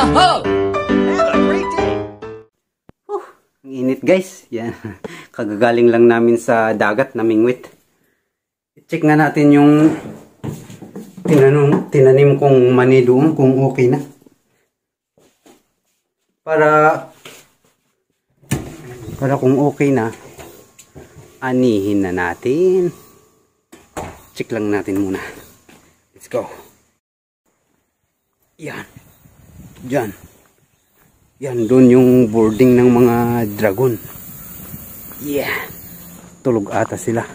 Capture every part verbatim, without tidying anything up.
Ho! Have a great day! Uh, ang init guys. Yan. Kagagaling lang namin sa dagat na mingwit. I-check nga natin yung tinanim, tinanim kong mani doon kung okay na. Para para kung okay na, anihin na natin. Check lang natin muna. Let's go. Yan. Diyan. Yan, doon yung boarding ng mga dragon. Yeah. Tulog ata sila.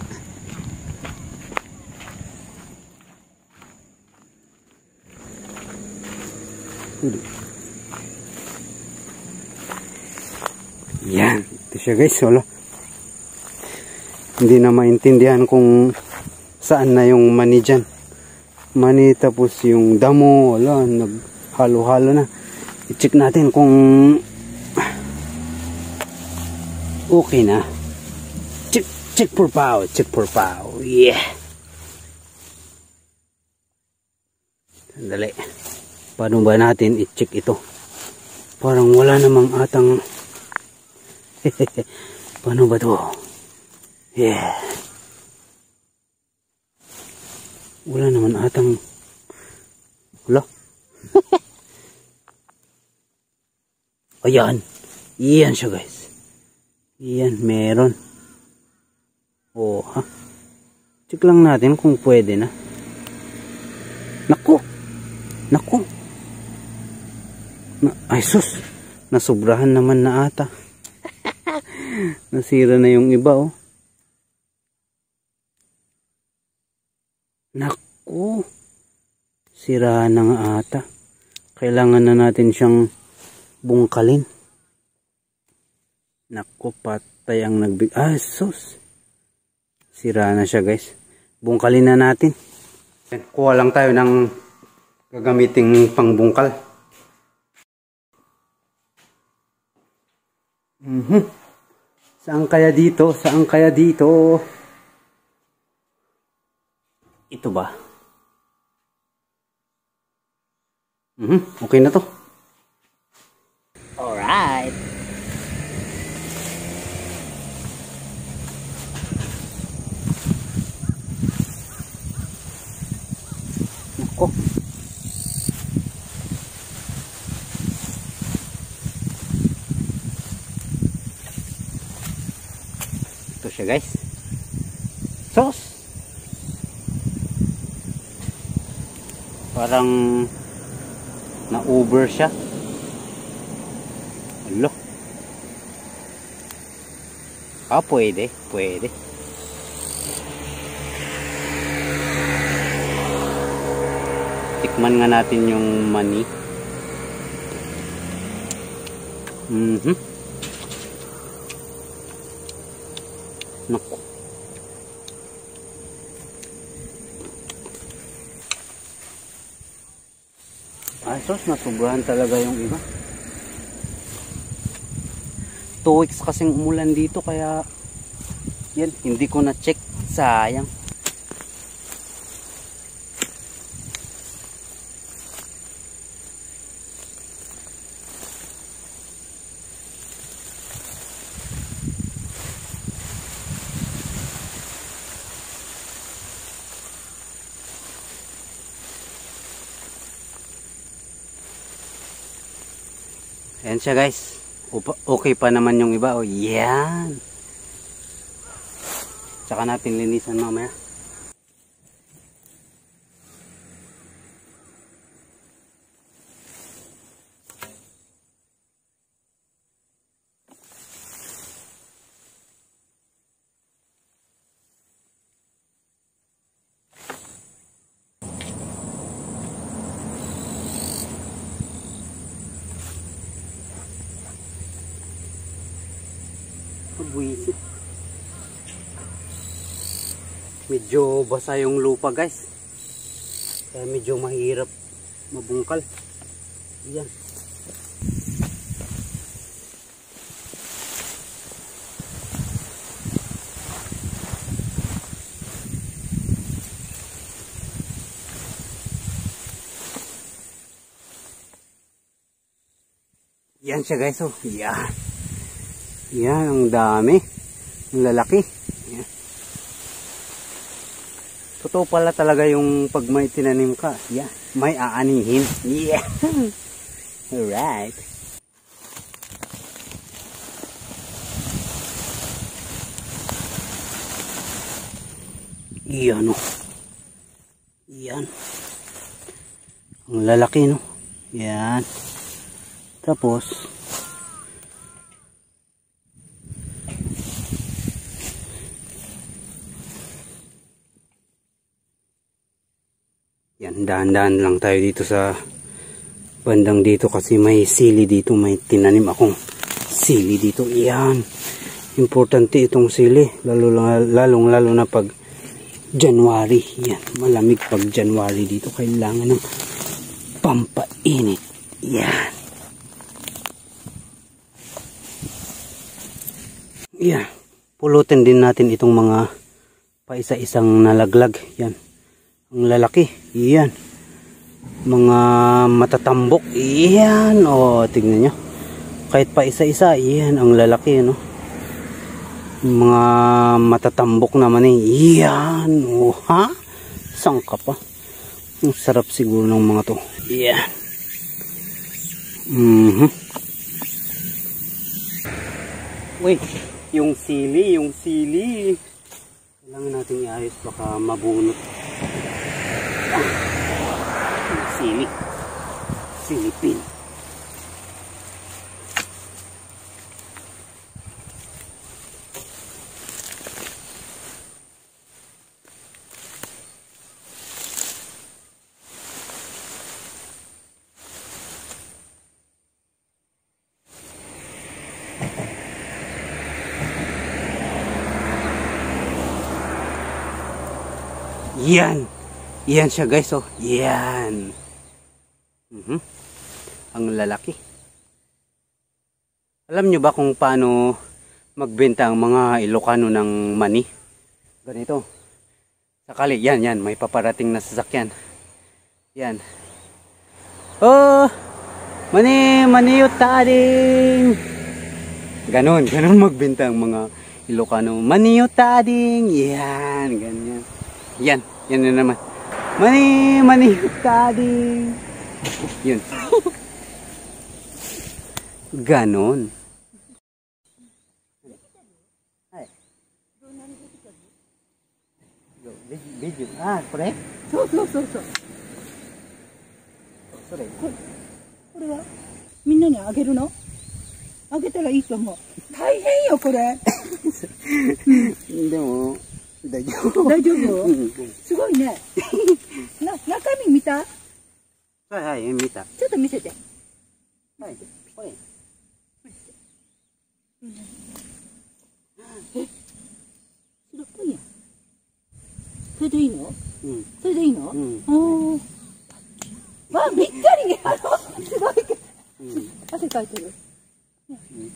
Yan. Ito siya guys. Wala. Hindi na maintindihan kung saan na yung mani dyan. Mani tapos yung damo. Wala. Naghalo-halo na. I-check natin kung okay na. Check, check for pow. Check for pow. Yeah. Sandali. Paano ba natin i-check ito? Parang wala namang atang paano ba to? Yeah. Wala naman atang wala. Ayan. Iyan siya guys. Iyan. Meron. Oh ha. Check lang natin kung pwede na. Naku. Naku. Na, ay sus. Nasobrahan naman na ata. Nasira na yung iba oh. Naku. Sira na nga ata. Kailangan na natin siyang bungkalin. Naku, patay ang nagbig... Ah, sus. Sira na siya guys. Bungkalin na natin. Kuha lang tayo ng gagamiting pangbungkal. Mhm. Saan kaya dito? Saan kaya dito? Ito ba? Mhm. Okay na to. Alright. Nako. Ito siya guys. Sos. Parang na-over siya. Alo. Ah, pwede. Pwede. Tikman nga natin yung mani. Mhm. Naku. Asos, nasubrahan talaga yung iba. Two weeks kasing umulan dito kaya yan, hindi ko na check. Sayang. Ayan siya guys. Okay pa naman yung iba. O, yan. Tsaka natin linisan mamaya. Buwisit. Medyo basa yung lupa guys, kaya medyo mahirap mabungkal. Yan. Yan siya guys, oh. Yan. Yan, ang dami. Ang lalaki. Yan. Totoo pala talaga yung pag may tinanim ka. Yan. May aanihin. Yeah. Alright. Yan, oh. Yan. Ang lalaki, no? Yan. Tapos, yan, dahan-dahan lang tayo dito sa bandang dito kasi may sili dito. May tinanim akong sili dito. Yan. Importante itong sili. Lalo, lalong lalo na pag January. Yan. Malamig pag January dito. Kailangan ng pampainit. Yan. Yan. Pulutin din natin itong mga paisa-isang nalaglag. Yan. Ang lalaki. Yan. Mga matatambok. Yan. O, tignan nyo. Kahit paisa-isa. Yan. Ang lalaki. No? Mga matatambok naman eh. Yan. O, ha? Saan ka pa? Ang sarap siguro ng mga to. Yan. Mm-hmm. Wait. Yung sili. Yung sili. Kailangan natin iayos. Baka mabunot. Yan. Yung sili. Silipin. Yan. Yan siya guys, oh. Yan. Mm-hmm. Ang lalaki. Alam nyo ba kung paano magbenta ang mga Ilocano ng mani? Ganito. Sakali, yan, yan. May paparating na sasakyan. Yan. Oh! Mani, mani yung tading! Ganon, ganon magbenta ang mga Ilocano. Mani yung tading! Yan, ganyan. Yan, yan na naman. Mani, mani yung tading! Yun. Ganon. Ay. Video. Ah, kore? So, so, so, so. Kore. Kore wa? Minna ni ageru no? Agetara ii to omou. Taihen yo, kore. Demo, daijoubu. Daijoubu? Sugoi ne. Na, nakami mita?はいはい、見た。ちょっと見せて。はい、これ。え、白っぽいやん。それでいいの？うん。それでいいの？うん。おー。わあ、ぴったりやろ。すごいけど。うん。汗かいてる。ね。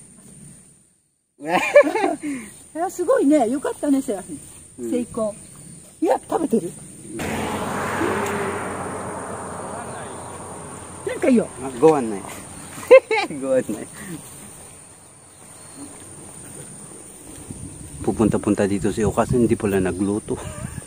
うん。あ、すごいね。よかったね、セラフィン。成功。いや、食べてる。Kayo. Gawan na. Gawan na. Pupunta-punta dito si Okas, hindi pala nagluto.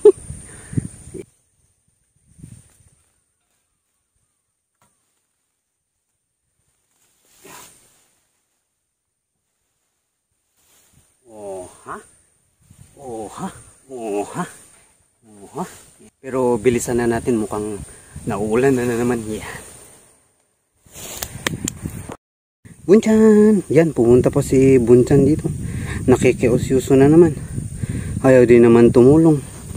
Oh, ha? Oh, ha? Oh, ha? Oh, ha? Pero bilisan na natin, mukhang nauulan na, na naman. Yan. Bunchan! Yan, pumunta pa si Bunchan dito. Nakikiusyuso na naman. Ayaw din naman tumulong.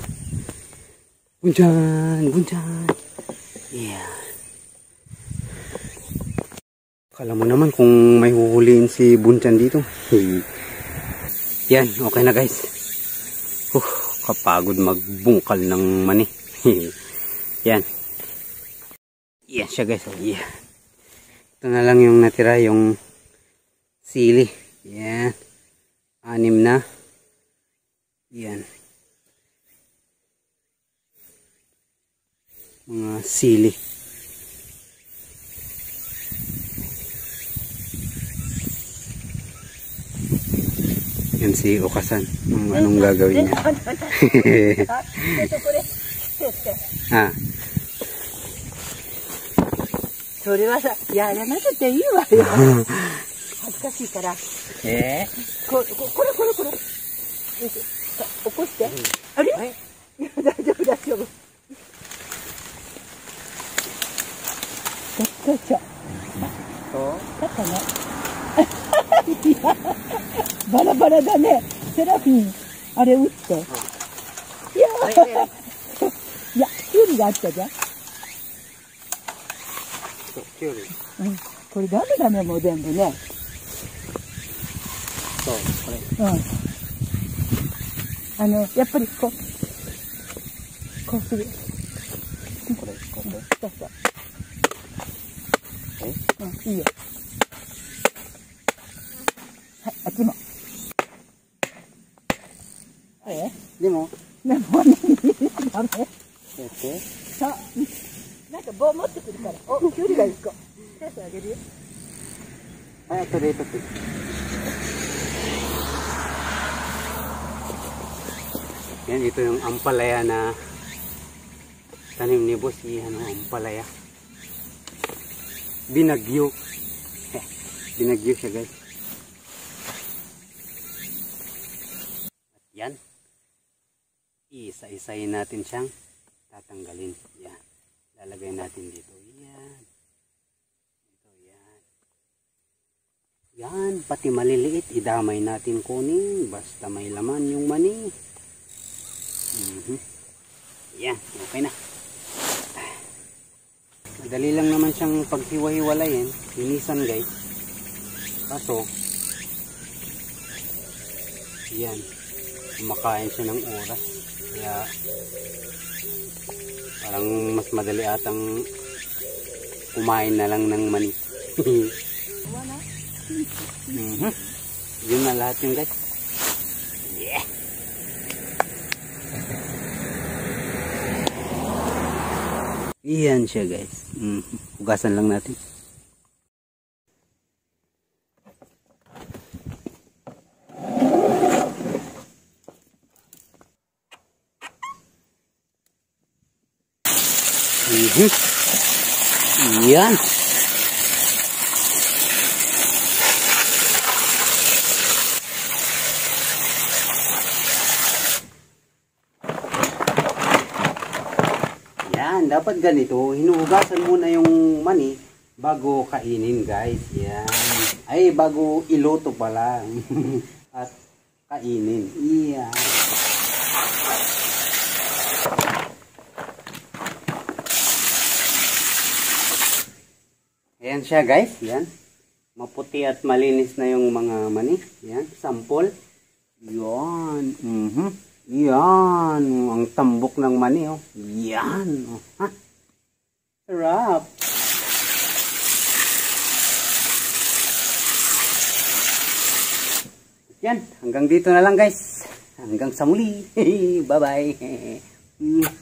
Bunchan! Bunchan! Yan. Kala mo naman kung may huhuliin si Bunchan dito. Yan, okay na guys. Uh, kapagod magbungkal ng mani. Yan. Yan siya guys. Oh, yeah. Ito na lang yung natira, yung sili. Yan. Anim na. Yan. Mga sili. Yan si Okasan. Kung anong gagawin niya. Ah. それはさ、やらなくていいわよ。恥ずかしいから。 えこ、こ、これこれこれ。よいしょさ起こして。あれ、いや、大丈夫大丈夫。よっしゃ。勝ったね。いや、バラバラだね。セラフィン、あれ打って。いや、いや、キュウリがあったじゃん。 キュウリ。 うん、これダメだね、もう全部ね。 そう、これ。 うん。あの、やっぱりこう、こうする。 これ、これ。 そうそう。 え？ うん、いいよ。はい、あっちも。え？ でも、 でもね、ダメ。 やって。 そう。なんか棒持ってくるから。お、キュウリが一個。手足あげるよ。 はい、取れ、取って。Yan, ito yung ampalaya na tanim ni Boss. Yan, ampalaya. Binagyo. Binagyo siya, guys. At yan. Isa-isayin natin siyang tatanggalin. Yan. Lalagay natin dito. Yan. Ito, yan. Yan, pati maliliit. Idamay natin kunin. Basta may laman yung mani. Mm-hmm. Yan, okay na. Madali lang naman siyang paghiwa-hiwalayin. Linisan, guys. Kaso, yan. Kumakain siya ng oras. Kaya, parang mas madali atang kumain na lang ng mani. Mm-hmm. Yun na lahat yun, guys. Yeah. Iyan siya, guys. Mm, hugasan lang natin. Mm-hmm. Iyan. Yan, dapat ganito, hinuhugasan muna yung mani bago kainin, guys. Yan. Ay, bago iluto pala. At kainin. Yan. Ayan siya, guys. Yan. Maputi at malinis na yung mga mani. Yan, sample. Yan. Mhm. Yan, ang tambok ng mani, oh. Yan, oh. Ha? Sarap. Yan, hanggang dito na lang, guys. Hanggang sa muli. Bye-bye.